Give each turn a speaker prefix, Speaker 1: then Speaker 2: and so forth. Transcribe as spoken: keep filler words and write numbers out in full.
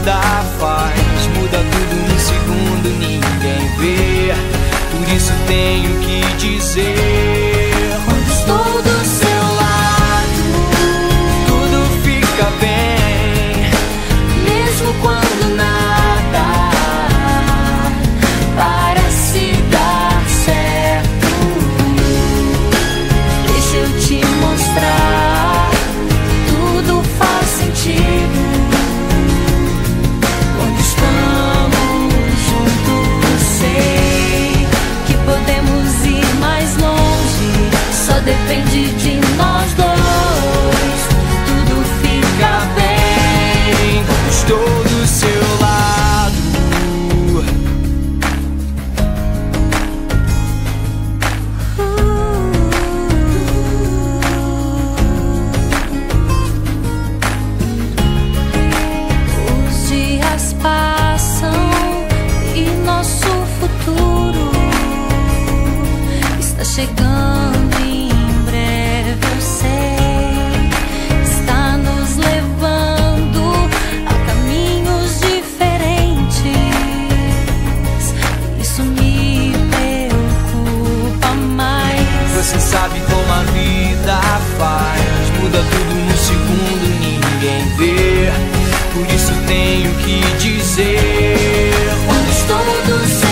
Speaker 1: vida faz. Muda tudo num segundo, ninguém vê. Por isso tenho que dizer:
Speaker 2: quando estou do seu lado,
Speaker 1: tudo fica bem.
Speaker 2: mesmo quando nada parece dar certo. Deixa eu te mostrar, tudo faz sentido. Quando estamos juntos, sei que podemos ir mais longe. Só depende de nós dois. Tudo fica bem
Speaker 1: Quando estou do seu lado.
Speaker 2: Os dias passam e nosso futuro está chegando em breve, eu sei. Está nos levando a caminhos diferentes. Isso me preocupa mais.
Speaker 1: Você sabe como a vida faz. Muda tudo num segundo, ninguém vê. Por isso tenho que dizer:
Speaker 2: Quando estou do seu